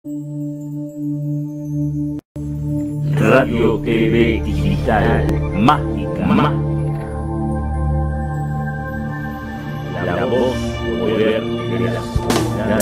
Radio TV Digital, mágica, la voz, poder de la oscuridad.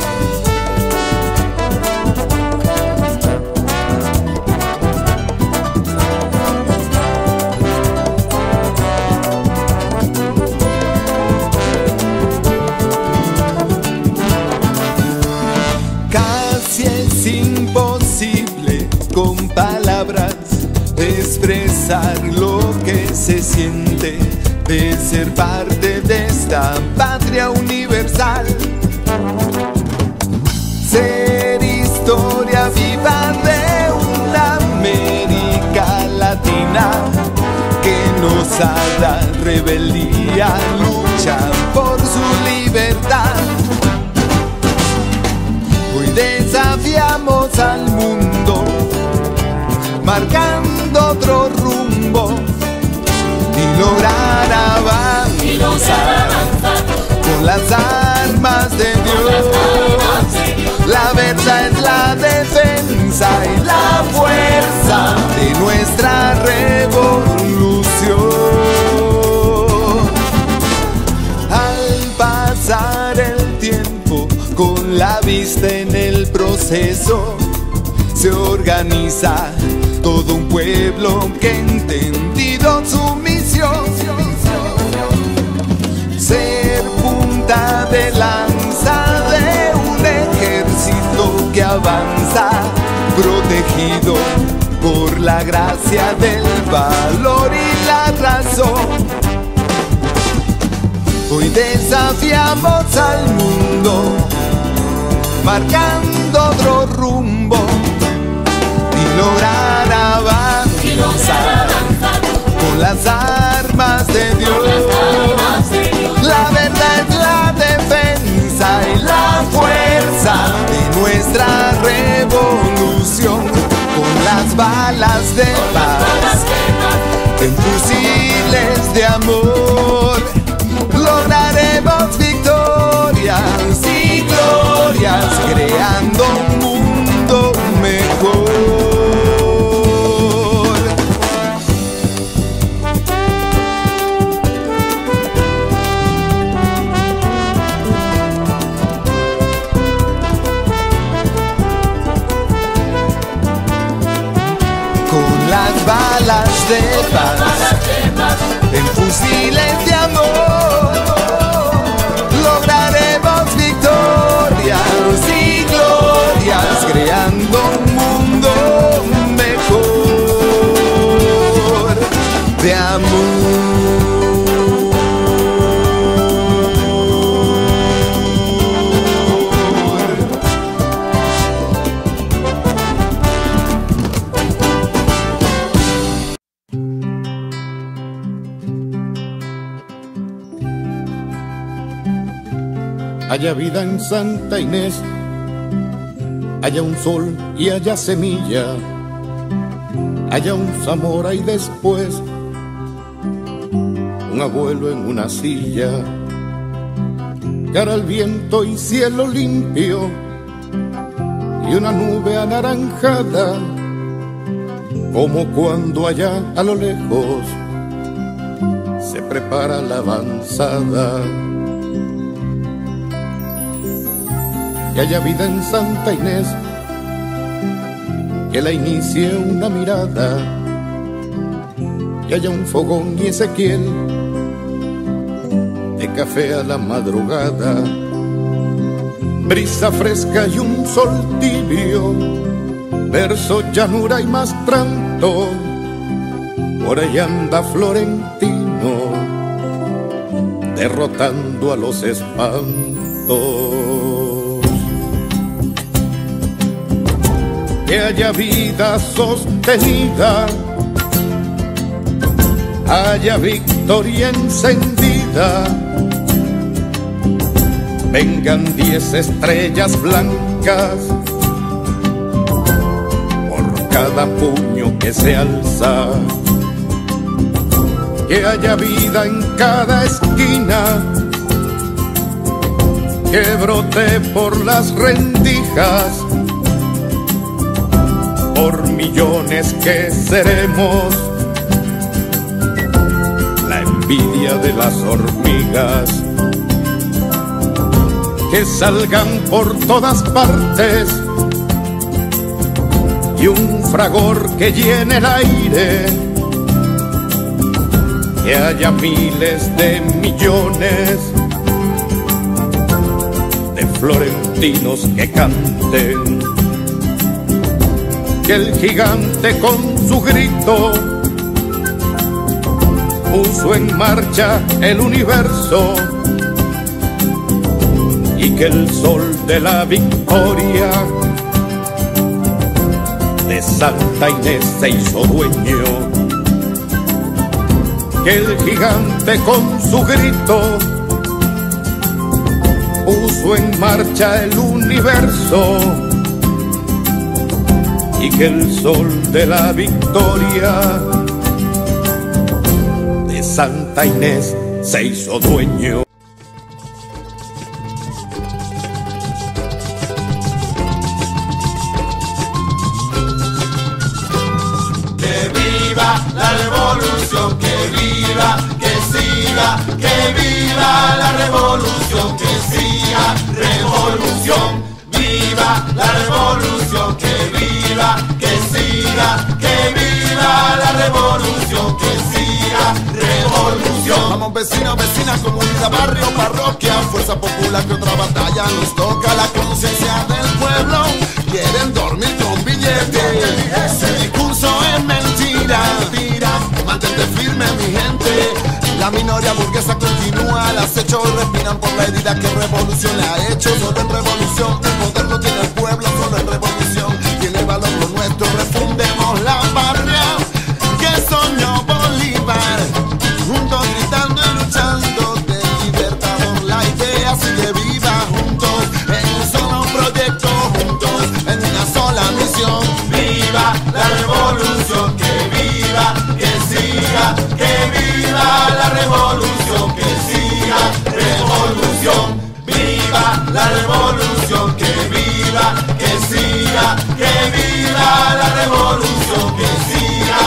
Casi es imposible con palabras expresar lo que se siente de ser parte de esta patria universal. Ser historia viva de una América Latina que nos haga rebeldía, lucha por su libertad. Hoy desafiamos al mundo, marcando otro rumbo y lograr avanzar con las armas de Dios. La verdad es la defensa y la fuerza de nuestra revolución. Al pasar el tiempo, con la vista en el proceso, se organiza todo un pueblo que ha entendido su misión. Ser punta de lanza de un ejército que avanza, protegido por la gracia del valor y la razón. Hoy desafiamos al mundo, marcando otro rumbo y lograr avanzar con las armas de Dios. La verdad es la defensa y la fuerza de nuestra revolución. Con las balas de paz en fusiles de amor lograremos victorias y glorias, creando un mundo mejor. Con las balas de paz en fusiles de amor lograremos victorias y glorias, creando un mundo mejor de amor. Haya vida en Santa Inés, haya un sol y haya semilla, haya un Zamora y después un abuelo en una silla, cara al viento y cielo limpio y una nube anaranjada, como cuando allá a lo lejos se prepara la avanzada. Que haya vida en Santa Inés, que la inicie una mirada, que haya un fogón y Ezequiel de café a la madrugada, brisa fresca y un sol tibio, verso, llanura y más pranto, por ahí anda Florentino derrotando a los espantos. Que haya vida sostenida, haya victoria encendida, vengan 10 estrellas blancas por cada puño que se alza. Que haya vida en cada esquina, que brote por las rendijas millones que seremos, la envidia de las hormigas que salgan por todas partes y un fragor que llene el aire, que haya miles de millones de florentinos que canten, que el gigante con su grito puso en marcha el universo y que el sol de la victoria de Santa Inés se hizo dueño, que el gigante con su grito puso en marcha el universo y que el sol de la victoria de Santa Inés se hizo dueño. La revolución, que viva, que siga, que viva la revolución, que siga, revolución, viva la revolución, que viva, que siga, que viva la revolución, que siga, revolución. Vamos vecinos, vecinas, comunidad, barrio, parroquia, fuerza popular que otra batalla nos toca, la conciencia del pueblo, quieren dormir con billetes, ese discurso es mentira. Mantente firme, mi gente. La minoría burguesa continúa al acecho y respiran por la herida que revolución le ha hecho. Solo en revolución el poder lo tiene el pueblo. Solo en revolución tiene valor lo nuestro. Refundemos la patria que soñó Bolívar. Juntos gritando y luchando de libertador. La idea sigue viva juntos en un solo proyecto. Juntos en una sola misión. Viva la revolución, que viva, que siga, que viva la revolución, que siga, revolución, viva la revolución, que viva, que siga, que viva la revolución, que siga,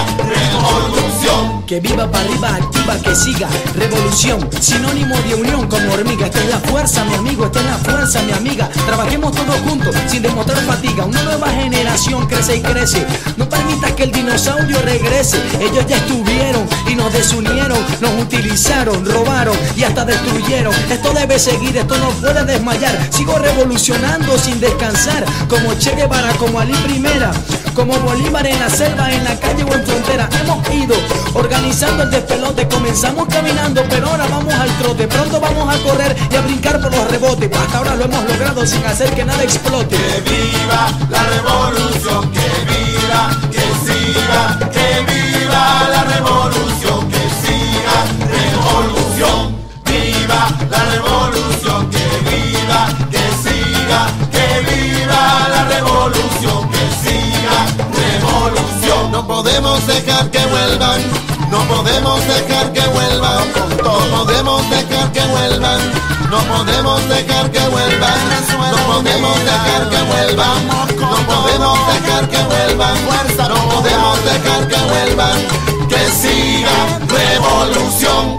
revolución. Que viva para arriba, activa, que siga, revolución, sinónimo de unión como hormiga. Esta es la fuerza, mi amigo, esta es la fuerza, mi amiga. Trabajemos todos juntos, sin demostrar fatiga. Una nueva generación crece y crece. No permitas que el dinosaurio regrese. Ellos ya estuvieron y nos desunieron, nos utilizaron, robaron y hasta destruyeron. Esto debe seguir, esto no puede desmayar. Sigo revolucionando sin descansar, como Che Guevara, como Ali Primera, como Bolívar en la selva, en la calle o en frontera. Hemos ido organizando el despelote, comenzamos caminando, pero ahora vamos al trote. Pronto vamos a correr y a brincar por los rebotes. Hasta ahora lo hemos logrado sin hacer que nada explote. Que viva la revolución, que viva, que siga, que viva la revolución, que siga, revolución, viva la revolución, que viva, que siga, que viva la revolución, que siga, revolución. No podemos dejar que vuelvan, no podemos dejar que vuelvan, no podemos dejar que vuelvan, no podemos dejar que vuelvan, no podemos dejar que vuelvan, no podemos dejar que vuelvan, no podemos dejar que vuelvan, que siga revolución.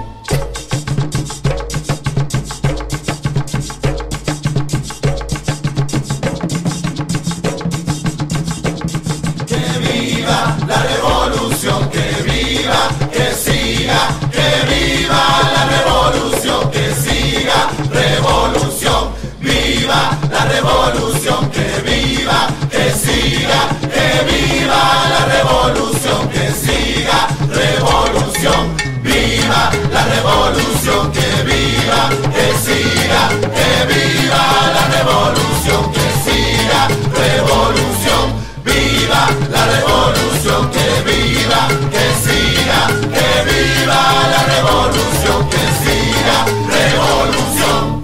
Que viva la revolución, que viva, que siga, que viva la revolución, que siga, revolución, viva la revolución, que viva, que siga, que viva la revolución, que siga, revolución, viva la revolución, que viva, que siga, que viva la revolución, que siga, revolución, viva la revolución, que viva, que siga, que viva la revolución, que siga, revolución.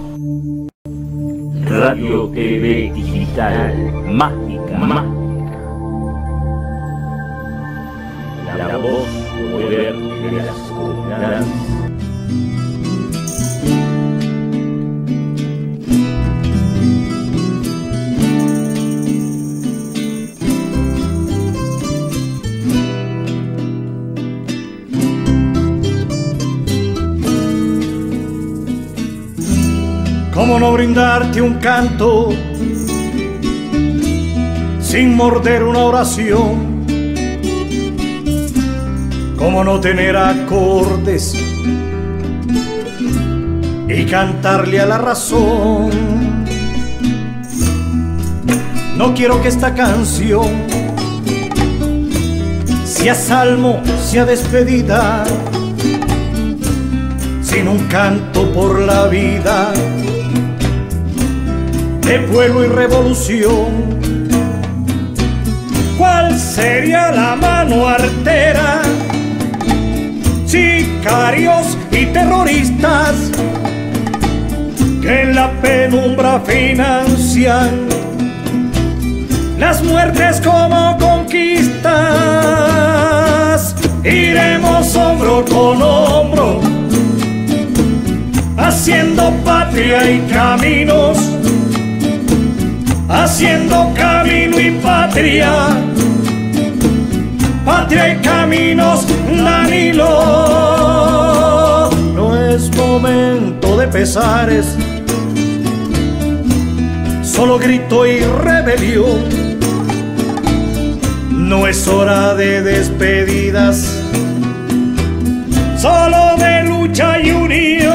Radio TV Digital Mágica. La voz, poder de la oscuridad. ¿Cómo no brindarte un canto sin morder una oración? ¿Cómo no tener acordes y cantarle a la razón? No quiero que esta canción sea salmo, sea despedida, sino un canto por la vida de pueblo y revolución. ¿Cuál sería la mano artera? Sicarios y terroristas que en la penumbra financian las muertes como conquistas. Iremos hombro con hombro, haciendo patria y caminos, haciendo camino y patria, patria y caminos, Danilo. No es momento de pesares, solo grito y rebelión. No es hora de despedidas, solo de lucha y unión.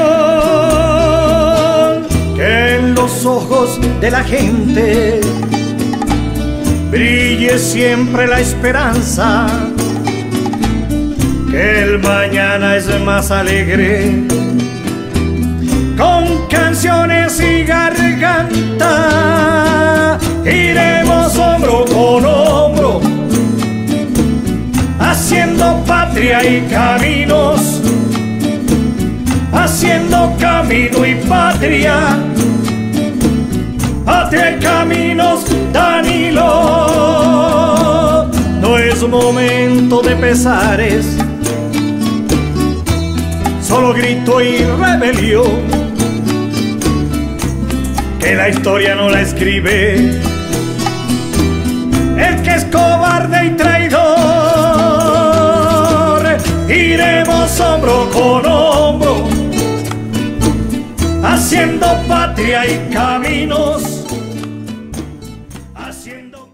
Que en los ojos de la gente brille siempre la esperanza, que el mañana es más alegre con canciones y garganta. Iremos hombro con hombro, haciendo patria y caminos, haciendo camino y patria, patria y caminos, Danilo. No es momento de pesares, solo grito y rebelión. Que la historia no la escribe el que es cobarde y traidor. Iremos hombro con hombro, haciendo patria y caminos, haciendo...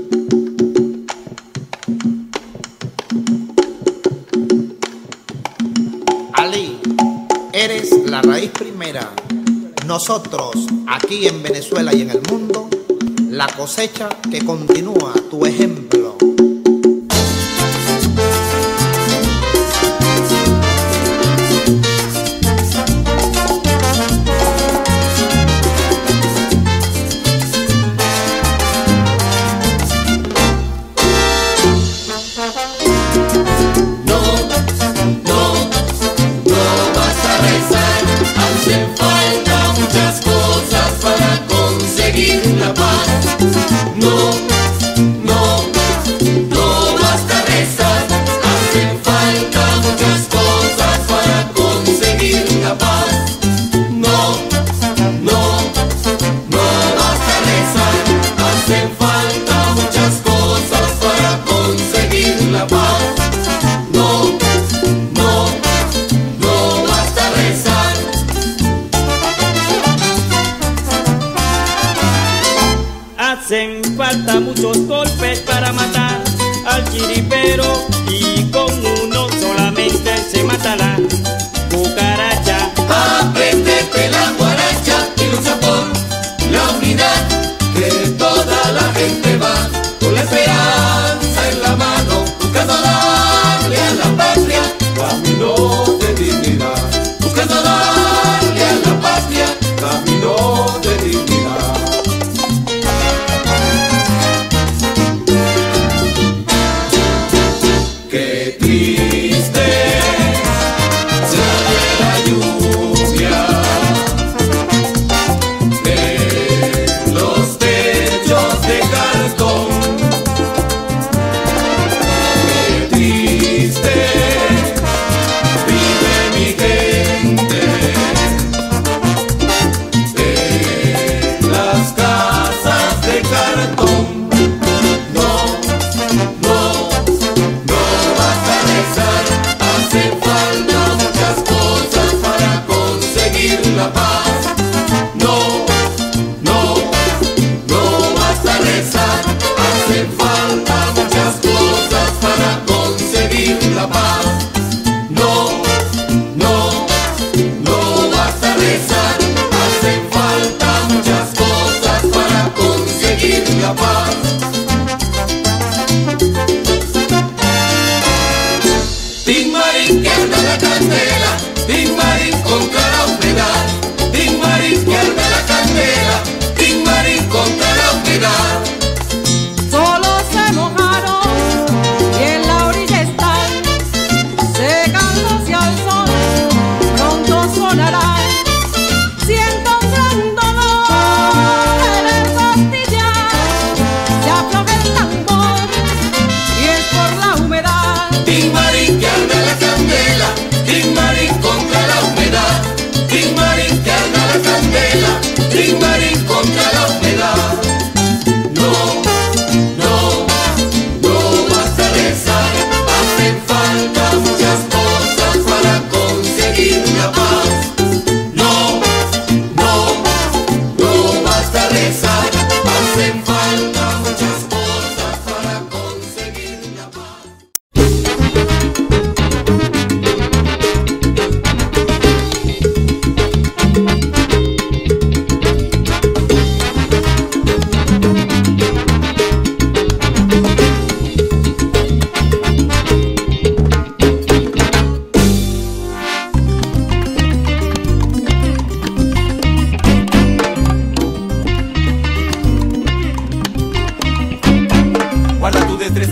Ali, eres la raíz primera. Nosotros, aquí en Venezuela y en el mundo, la cosecha que continúa tu ejemplo. Hacen falta muchos golpes para matar al chiripero, y con uno solamente se mata la cucaracha. Apréndete la guaracha y lucha por la unidad, que toda la gente va con la esperanza en la mano, buscando darle a la patria camino de dignidad, buscando darle a la patria camino de dignidad. Qué triste sale la lluvia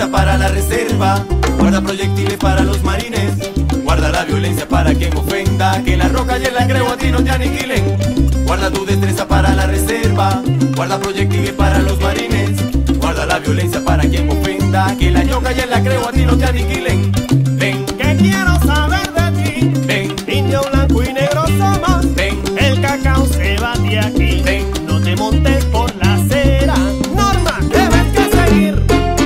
violencia para la reserva, guarda proyectiles para los marines, guarda la violencia para quien ofenda, que la roca y el lancreo a ti no te aniquilen. Guarda tu destreza para la reserva, guarda proyectiles para los marines, guarda la violencia para quien ofenda, que la yoca y el lancreo a ti no te aniquilen. Ven, Que quiero saber de ti. ven, Indio blanco y negro somos. ven, El cacao se bate aquí. ven. No te montes por la acera. Norma, debes que seguir.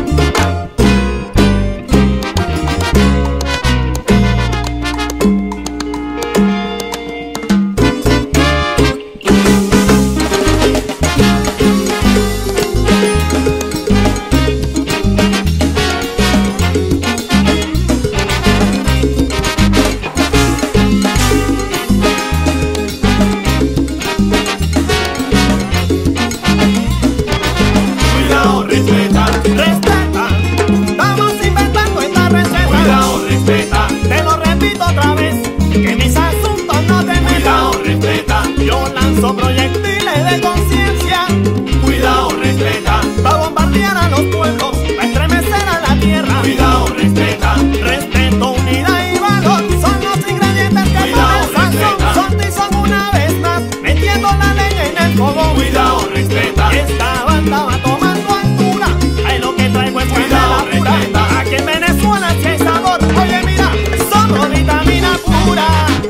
Cuidado, respeta, Respeta. Estamos inventando esta receta. cuidado, respeta, Te lo repito otra vez. Que mis asuntos no te cuidado, metan. respeta, Yo lanzo proyectiles de conciencia. cuidado, respeta, Pa' bombardear a los pueblos. Pa' estremecer a la tierra. cuidado, respeta, Respeto, unidad y valor son los ingredientes que Cuidado, ponen respeta. sazón. Son y son una vez más, metiendo la leña en el fogón. cuidado, respeta, Esta banda va tomando altura. Ahí lo que traigo es Cuidado, candela pura. respeta. Aquí en Venezuela sí hay sabor. Oye, mira, somos vitamina pura.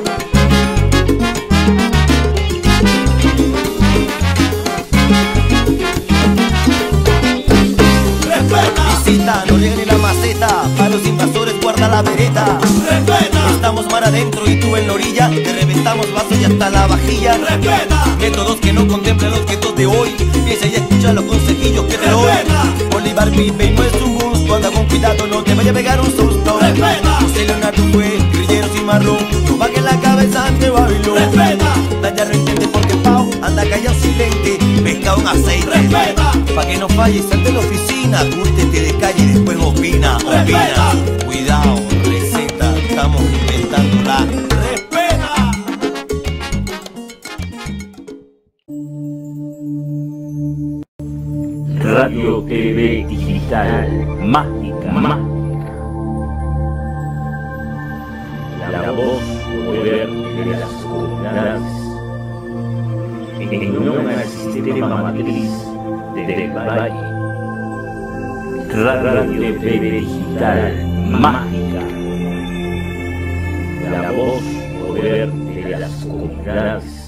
respeta, Visita, no rieguen en la maceta, para los invasores guarda la vereta. respeta, Estamos mar adentro y tú en la orilla, te reventamos vasos y hasta la vajilla. respeta, Métodos que no contemplan los objetos de hoy, piensa y escucha los consejillos que te doy. Respeta. Bolívar vive y no es un gusto, anda con cuidado, no te vaya a pegar un susto. Respeta. José Leonardo fue guerrillero sin marrón, yo va que la cabeza ante Babilón. Respeta. Nadie lo entiende porque Pau anda callado silente, pescado en aceite. Respeta. Pa' que no falles, salte de la oficina, cúrtete de calle y después opina, Respeta. opina. Cuidado, receta, estamos inventándola. respeta. Radio TV Digital Mágica. La voz poder de las comunidades en unión al sistema matriz del Valle. Radio TV Digital Mágica. La voz poder de las comunidades